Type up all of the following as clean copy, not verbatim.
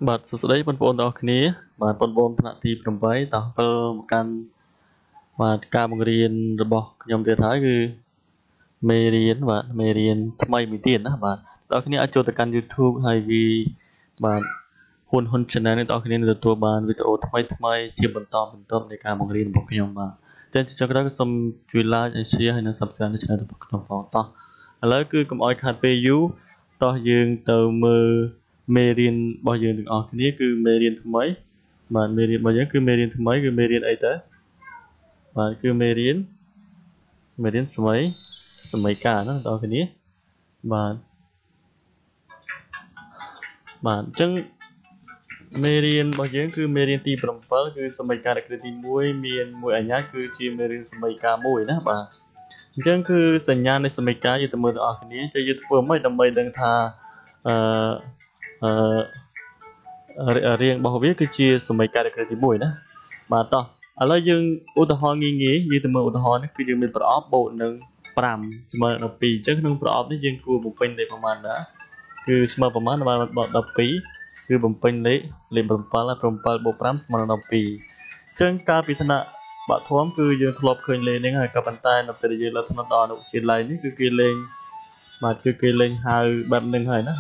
បាទសួស្តីបងប្អូនទាំងអស់គ្នាបាទបងប្អូនថ្នាក់ទី8តោះវិលមកកាន់បាទការបង្រៀនរបស់ខ្ញុំទៀតហើយគឺមេរៀនបាទមេរៀនថ្មីមួយទៀតណាបាទបងប្អូនគ្នាអាចចូលទៅកាន់ YouTube ហើយវាបាទហ៊ុនហ៊ុន Channel នេះបងប្អូនគ្នានឹងទទួលបានវីដេអូថ្មីជាបន្តបន្ទាប់នៃការបង្រៀនរបស់ខ្ញុំបាទអញ្ចឹងចុងក្រោយក៏សូមជួយ Like ហើយ Share ហើយនិង Subscribe នៅ Channel របស់ខ្ញុំផងតោះឥឡូវគឺកុំឲ្យខាតពេលយូរតោះយើងទៅមើលមេរៀនរបស់យើងទាំងអស់គ្នាគឺមេរៀនថ្មីបាទមេរៀនរបស់យើងគឺមេរៀនថ្មីគឺមេរៀនអីទៅបាទគឺមេរៀនសមីការណាបងប្អូនគ្នាបាទអញ្ចឹងមេរៀនរបស់យើងគឺមេរៀនទី7គឺសមីការដែលគ្រាទី1មានមួយអញ្ញត្តិគឺជាមេរៀនសមីការមួយណាបាទអញ្ចឹងគឺសញ្ញានៃសមីការយើងទៅមើលទាំងអស់គ្នាចុះយើងធ្វើម៉េចដើម្បីដឹងថារៀងរបស់វាគឺជាសមីការដែលគ្រាទី1ណាបាទតោះឥឡូវយើងឧទាហរណ៍ងាយយើងទៅមើលឧទាហរណ៍នេះគឺយើងមានប្រអប់បូកនឹង5ស្មើនឹង12អញ្ចឹងក្នុងប្រអប់នេះយើងគួរបំពេញលេខប្រមាណដែរគឺស្មើប្រមាណបាន12គឺបំពេញលេខ7ហើយ7បូក5ស្មើនឹង12អញ្ចឹងកាលពីថ្នាក់បឋមគឺយើងធ្លាប់ឃើញលេខនេះហើយក៏ប៉ុន្តែនៅពេលយើងលើកថ្នាក់ដល់អនុវិទ្យាល័យនេះគឺគេលេងបាទគឺគេលេងហៅបែបហ្នឹងហើយណា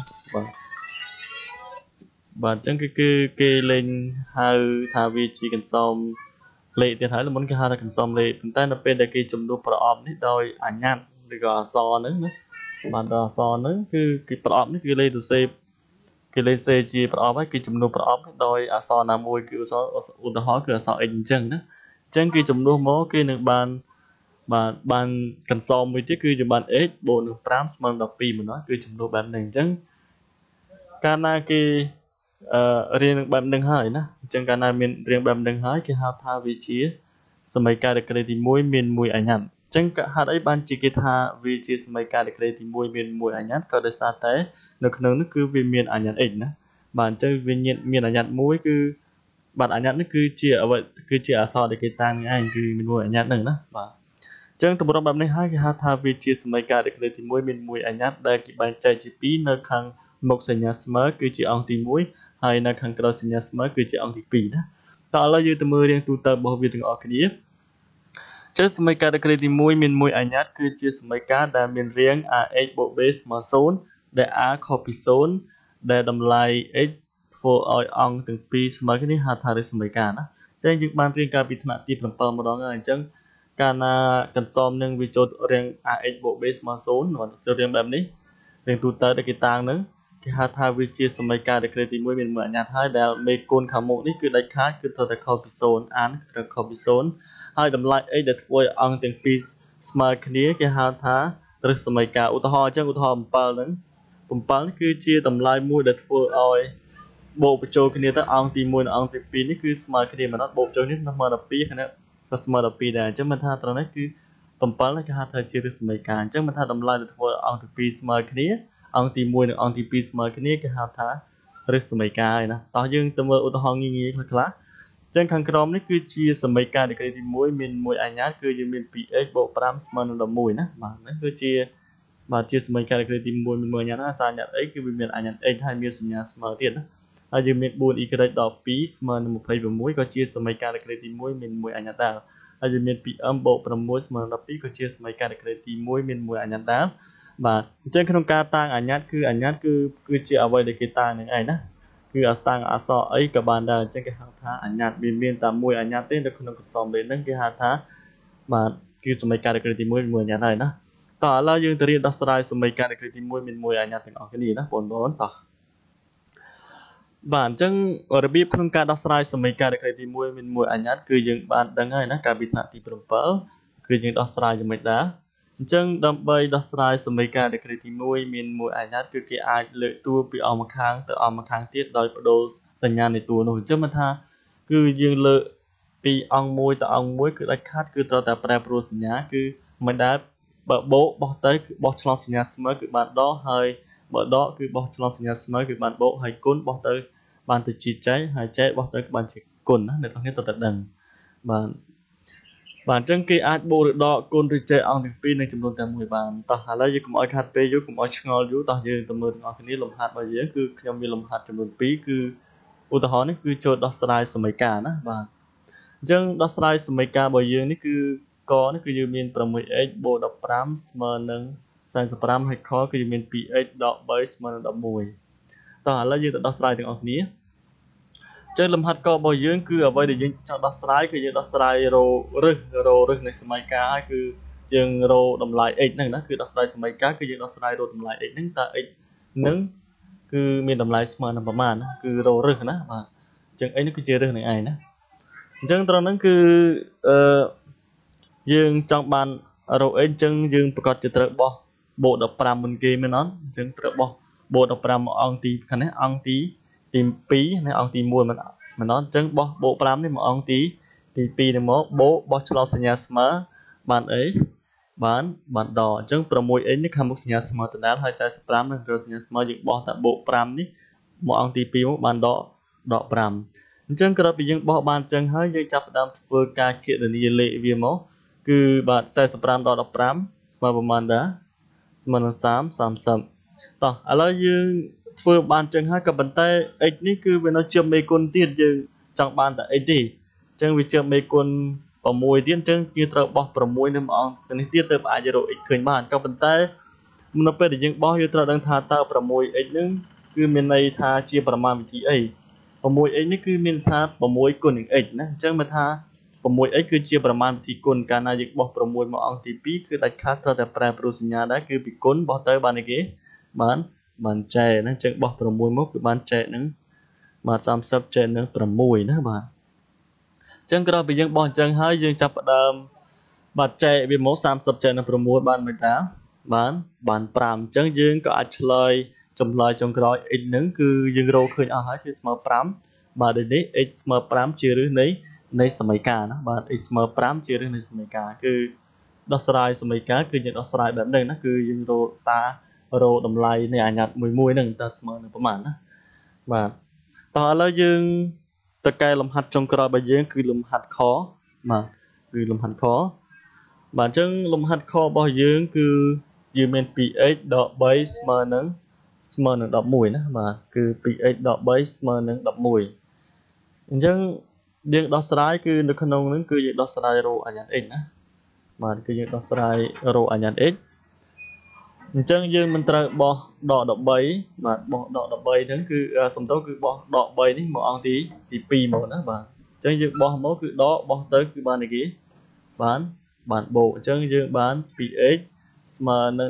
បាទអញ្ចឹងគឺគេលេងហៅថាវាជាកន្សោមលេខទៀតហើយមុនគេហៅថាកន្សោមលេខប៉ុន្តែនៅពេលដែលគេចំនួនប្រអប់នេះដោយអញ្ញត្តិឬក៏អក្សរហ្នឹងណាបាទដល់អក្សរហ្នឹងគឺគេប្រអប់នេះគឺលេខទៅសេគេលេខសេជាប្រអប់ហើយគឺចំនួនប្រអប់ដោយអក្សរណាមួយគឺឧទាហរណ៍គឺអក្សរ x អញ្ចឹងណាអញ្ចឹងគេចំនួនមកគេនឹងបានកន្សោមមួយទៀតគឺជាបាន x បូកនឹង5ស្មើនឹង12ម្ដងគឺចំនួនបែបហ្នឹងអញ្ចឹងកាលណាគេរៀងបែបហ្នឹងហើយណាអញ្ចឹងកាលណាមានរៀងបែបហ្នឹងហើយគេហៅថាវាជាសមីការដែលគ្រាទី1មានមួយអញ្ញត្តិអញ្ចឹងហេតុអីបានជាគេថាវាជាសមីការដែលគ្រាទី1មានមួយអញ្ញត្តិក៏ដោយសារតែនៅក្នុងនោះគឺវាមានអញ្ញត្តិ x ណាបាទអញ្ចឹងវាមានអញ្ញត្តិមួយគឺបាទអញ្ញត្តិនេះគឺជាអក្សរដែលគេតាំងឯងគឺមានមួយអញ្ញត្តិហ្នឹងណាបាទអញ្ចឹងទម្រាំបែបនេះហើយគេហៅថាវាជាសមីការដែលគ្រាទី1មានមួយអញ្ញត្តិដែលគេបែងចែកជា2នៅខាងមុខសញ្ញាស្មើគឺជាអង្គទី1ហើយនៅខាងក្រោយសញ្ញាស្មើគឺជាអង្គទី2ណាតោះឥឡូវយើងទៅមើលរៀងទូទៅរបស់វាទាំងអស់គ្នាចុះសមីការដែលគ្រាទី1មានមួយអញ្ញត្តិគឺជាសមីការដែលមានរាង ax បូក b ស្មើ0ដែល a ខុសពី0ដែលតម្លៃ x ធ្វើឲ្យអង្គទាំងពីរស្មើគ្នាហៅថាសមីការណាតែយើងបានរៀនកាលពីថ្នាក់ទី7ម្ដងហើយអញ្ចឹងកាលណាកន្សោមនឹងវាចូលរាង ax បូក b ស្មើ0ចូលរាងបែបនេះរាងទូទៅដែលគេតាំងនឹងគេហៅថាវាជាសមីការដែលគ្រាទី1មានមួយអញ្ញត្តិហើយដែលមេគុណខាងមុខនេះគឺដាច់ខាតគឺត្រូវតែខុសពី0អានត្រូវខុសពី0ហើយតម្លៃ x ដែលធ្វើឲ្យអង្គទាំងពីរស្មើគ្នាគេហៅថាឫសសមីការឧទាហរណ៍អញ្ចឹងឧទាហរណ៍7ហ្នឹង7នេះគឺជាតម្លៃមួយដែលធ្វើឲ្យបូកបញ្ចូលគ្នាទៅអង្គទី1និងអង្គទី2នេះគឺស្មើគ្នាមែនអត់បូកបញ្ចូលនេះស្មើ12ខាងនេះក៏ស្មើ12ដែរអញ្ចឹងមិនថាត្រង់នេះគឺ7នេះគេហៅថាជាឫសសមីការអញ្ចឹងមិនថាតម្លៃដែលធ្វើឲ្យអង្គទី2ស្មើគ្នាអង្គទី1និងអង្គទី2ស្មើគ្នាគេហៅថាឫសសមីការហើយណាតោះយើងទៅមើលឧទាហរណ៍ងាយៗខ្លះអញ្ចឹងខាងក្រោមនេះគឺជាសមីការដែលគ្រាទី1មានមួយអញ្ញត្តិគឺយើងមាន 2x បូក5ស្មើនឹង11ណាបាទនេះគឺជាសមីការដែលគ្រាទី1មានមួយអញ្ញត្តិហើយសារអញ្ញត្តិ x គឺវាមានអញ្ញត្តិ x ហើយមានសញ្ញាស្មើទៀតណាហើយយើងមាន 4y ដល់2ស្មើនឹង26ក៏ជាសមីការដែលគ្រាទី1មានមួយអញ្ញត្តិដែរហើយយើងមាន 2m បូក6ស្មើនឹង12ក៏ជាសមីការដែលគ្រាទី1មានមួយអញ្ញត្តិដែរបាទអញ្ចឹងក្នុងការតាំងអញ្ញត្តិគឺជាអ្វីដែលគេតាំងនឹងឯងណាគឺតាំងអក្សរអីក៏បានដែរអញ្ចឹងគេហៅថាអញ្ញត្តិមានតែមួយអញ្ញត្តិទេនៅក្នុងកន្សោមលេខហ្នឹងគេហៅថាបាទគឺសមីការដែលគ្រាទី1មានមួយអញ្ញត្តិហើយណាតោះឥឡូវយើងទៅរៀនដោះស្រាយសមីការដែលគ្រាទី1មានមួយអញ្ញត្តិទាំងអស់គ្នាណាបងប្អូនតោះបាទអញ្ចឹងរបៀបក្នុងការដោះស្រាយសមីការដែលគ្រាទី1មានមួយអញ្ញត្តិគឺយើងបានដឹងហើយណាកាលពីថ្នាក់ទី7គឺយើងដោះស្រាយយ៉ាងម៉េចដែរអញ្ចឹងដើម្បីដោះស្រាយសមីការដែលគ្រាទី1មានមួយអញ្ញត្តិគឺគេអាចលើកតួពីអង្គម្ខាងទៅអង្គម្ខាងទៀតដោយបដូរសញ្ញានៃតួនោះអញ្ចឹងមិនថាគឺយើងលើកពីអង្គមួយទៅអង្គមួយគឺដាច់ខាតគឺត្រូវតែប្រែប្រួលសញ្ញាគឺមិនដែលបើបូកបោះទៅគឺបោះឆ្លងសញ្ញាស្មើគឺបានដកហើយបើដកគឺបោះឆ្លងសញ្ញាស្មើគឺបានបូកហើយគុណបោះទៅបានទៅជាចែកហើយចែកបោះទៅបានជាគុណណាអ្នកនរគ្នាត្រូវតែដឹងបាទអញ្ចឹងគេអាចបូកឬដកគុណឬចែកអង្គទាំងពីរនឹងចំនួនតែមួយបានតោះឥឡូវយើងកុំឲ្យខាត់ពេលយូរកុំឲ្យឆ្ងល់យូរតោះយើងទៅមើលទាំងអស់គ្នាលំហាត់របស់យើងគឺខ្ញុំមានលំហាត់ចំនួន2គឺឧទាហរណ៍នេះគឺចូលដោះស្រាយសមីការណាបាទអញ្ចឹងដោះស្រាយសមីការរបស់យើងនេះគឺកនេះគឺយើងមាន 6x បូក 15 ស្មើនឹង 45 ហើយខគឺយើងមាន 2x ដក 3 ស្មើនឹង 11 តោះឥឡូវយើងទៅដោះស្រាយទាំងអស់គ្នាចឹងលំហាត់ករបស់យើងគឺអ្វីដែលយើងចង់ដោះស្រាយគឺយើងដោះស្រាយរឹសនៃសមីការហើយគឺយើងរកតម្លៃ x ហ្នឹងណាគឺដោះស្រាយសមីការគឺយើងដោះស្រាយរកតម្លៃ x ហ្នឹងតើ x ហ្នឹងគឺមានតម្លៃស្មើនឹងប្រមាណណាគឺរករឹសណាបាទអញ្ចឹង x នេះគឺជារឹសនឹងឯងណាអញ្ចឹងត្រង់ហ្នឹងគឺយើងចង់បានរក x អញ្ចឹងយើងប្រកាសជាត្រូវបោះបូក 15 មុនគេមែនអត់អញ្ចឹងត្រូវបោះបូក 15 មកអង្គទីខាងនេះអង្គទី2ណាអង្គទី1មិនអត់អញ្ចឹងបោះបូក 5 នេះមកអង្គទី2នេះមកបូកបោះឆ្លោះសញ្ញាស្មើបានអីបានដកអញ្ចឹង 6x នេះខាងមុខសញ្ញាស្មើដដែលហើយ 45 នឹងត្រូវសញ្ញាស្មើយើងបោះតែបូក 5 នេះមកអង្គទី2មកបានដក 5 អញ្ចឹងក្រោយពីយើងបោះបានអញ្ចឹងហើយយើងចាប់ផ្ដើមធ្វើការគណនាលេខវាមកគឺបាទ 45 ដល់ 15 ស្មើប្រមាណដែរស្មើនឹង 30 តោះឥឡូវយើងធ្វើបានអញ្ចឹងហើយក៏ប៉ុន្តែ x នេះគឺវានៅជាប់មេគុណទៀតយើងចង់បានតែ x ទេអញ្ចឹងវាជាប់មេគុណ 6 ទៀតអញ្ចឹងយើងត្រូវបោះ 6 នៅមួយអង្គទៅនេះទៀតទើបអាចរក x ឃើញបានក៏ប៉ុន្តែនៅពេលដែលយើងបោះយើងត្រូវដឹងថាតើ 6x ហ្នឹងគឺមានន័យថាជាប្រមាណវិធីអី 6x នេះគឺមានថា6គុណនឹង x ណាអញ្ចឹងមើលថា 6x គឺជាប្រមាណវិធីគុណកាលណាយើងបោះ 6 មកអង្គទី2គឺដាច់ខាតត្រូវតែប្រែប្រួលសញ្ញាដែរគឺពីគុណបោះទៅបានអីគេបានចែកណាអញ្ចឹងបោះ 6 មកគឺបានចែកនឹងបាទ 30 ចែកនឹង 6 ណាបាទអញ្ចឹងក្រោយពីយើងបោះអញ្ចឹងហើយយើងចាប់ផ្ដើមបាទចែកវាមក 30 ចែកនឹង 6 បានមិនដែរបាន5អញ្ចឹងយើងក៏អាចឆ្លើយចម្លើយចុងក្រោយ x ហ្នឹងគឺយើងរកឃើញអស់ហើយគឺស្មើ5បាទដូចនេះ x ស្មើ5ជាឫសនៃសមីការណាបាទ x ស្មើ5ជាឫសនៃសមីការគឺដោះស្រាយសមីការគឺយើងដោះស្រាយបែបនេះណាគឺយើងរកតម្លៃនៃអាញាត់មួយហ្នឹងតើស្មើនឹងប្រមាណណាបាទតោះឥឡូវយើងទៅកែលំហាត់ចុងក្រោយរបស់យើងគឺលំហាត់ខបាទគឺលំហាត់ខបាទអញ្ចឹងលំហាត់ខរបស់យើងគឺយើងមាន 2x ដក 3 ស្មើនឹង11ណាបាទគឺ 2x ដក 3 ស្មើនឹង11អញ្ចឹងយើងដោះស្រាយគឺនៅក្នុងហ្នឹងគឺយើងដោះស្រាយរកអាញាត់ x ណាបាទគឺយើងដោះស្រាយរកអាញាត់ x អញ្ចឹងយើងមិនត្រូវបោះដក 13 បាទបោះដក 13 ហ្នឹងគឺសំដៅគឺបោះដក 3 នេះមកអង្គទី2មកណាបាទអញ្ចឹងយើងបោះមកគឺដកបោះទៅគឺបានអីគេបានបូកអញ្ចឹងយើងបាន 2x ស្មើនឹង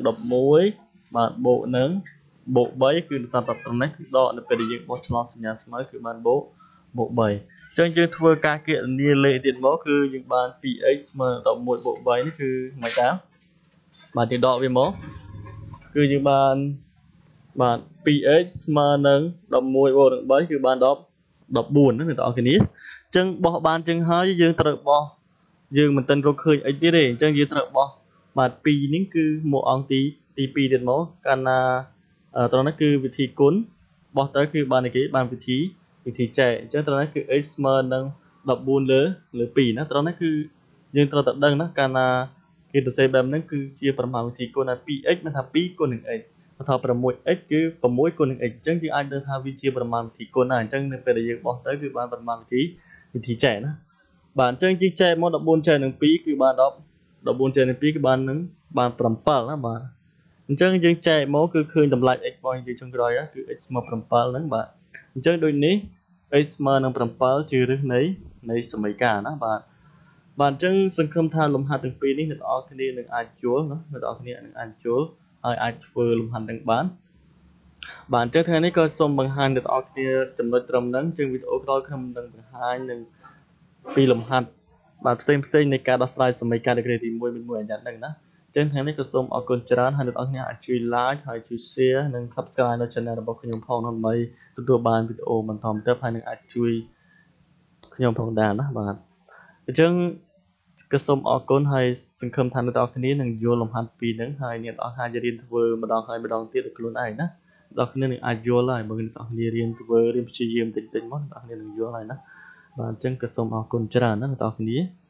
11បាទបូកនឹងបូក 3 គឺសត្វត្រឹមនេះគឺដកនៅពេលដែលយើងបោះឆ្លងសញ្ញាស្មើគឺបានបូក 3 អញ្ចឹងយើងធ្វើការគណនាលេខទៀតមកគឺយើងបាន 2x ស្មើនឹង11បូក 3 នេះគឺមិនដែរបាទយើងដកវាមកគឺយើងបានបាទ 2x ស្មើនឹង11បូកនឹង3គឺបាន14ណាអ្នកនរគ្នាអញ្ចឹងបោះបានអញ្ចឹងហើយយើងត្រូវបោះយើងមិនទាន់រកឃើញ x ទៀតទេអញ្ចឹងយើងត្រូវបោះបាទ2នេះគឺមកអង្គទី2ទៀតមកកាលណាត្រង់នេះគឺវិធីគុណបោះទៅគឺបានអីគេបានវិធីចែកអញ្ចឹងត្រង់នេះគឺ x ស្មើនឹង14លើ2ណាត្រង់នេះគឺយើងត្រូវតែដឹងណាកាលណាគេទៅសេបែបហ្នឹងគឺជាប្រមាណវិធីគុណថា 2x មានថា2គុណនឹង x បើថា 6x គឺ6គុណនឹង x អញ្ចឹងយើងអាចដឹងថាវាជាប្រមាណវិធីគុណណាអញ្ចឹងនៅពេលដែលយើងបោះទៅគឺបានប្រមាណវិធីចែកណាបាទអញ្ចឹងយើងចែកមក14ចែកនឹង2គឺបាន14ចែកនឹង2គឺបាន7ណាបាទអញ្ចឹងយើងចែកមកគឺឃើញតម្លៃ x របស់យើងចុងក្រោយគឺ x ស្មើ7ហ្នឹងបាទអញ្ចឹងដូចនេះ x ស្មើនឹង7ជាឫសនៃសមីការណាបាទអញ្ចឹងសង្ឃឹមថាលំហាត់ទាំងពីរនេះអ្នកនរគ្នានឹងអាចយល់ណាអ្នកនរគ្នានឹងអាចយល់ហើយអាចធ្វើលំហាត់ទាំងបានបាទអញ្ចឹងថ្ងៃនេះក៏សូមបង្ហាញអ្នកនរគ្នាចំណុចត្រឹមហ្នឹងជាងវីដេអូក្រោយខ្ញុំនឹងបង្ហាញនឹងពីលំហាត់បាទផ្សេងនៃការដោះស្រាយសមីការដក្រីទី1មួយអាញាត់ហ្នឹងណាអញ្ចឹងថ្ងៃនេះក៏សូមអរគុណច្រើនហើយអ្នកនរគ្នាអាចជួយ like ហើយជួយ share និង subscribe នៅ channel របស់ខ្ញុំផងដើម្បីទទួលបានវីដេអូបន្តទៅហើយនឹងអាចជួយខ្ញុំផងដែរណាបាទអញ្ចឹងក៏សូមអរគុណហើយសង្ឃឹមថាអ្នកនរគ្នានឹងយល់លំហាត់ពីរហ្នឹងហើយអ្នកនរអាចរៀនធ្វើម្ដងហើយម្ដងទៀតដោយខ្លួនឯងណាអ្នកនរគ្នានឹងអាចយល់ហើយបើអ្នកនរគ្នារៀនព្យាយាមតិចមកអ្នកនរគ្នានឹងយល់ហើយណាបាទអញ្ចឹងក៏សូមអរគុណច្រើនណាអ្នកនរគ្នា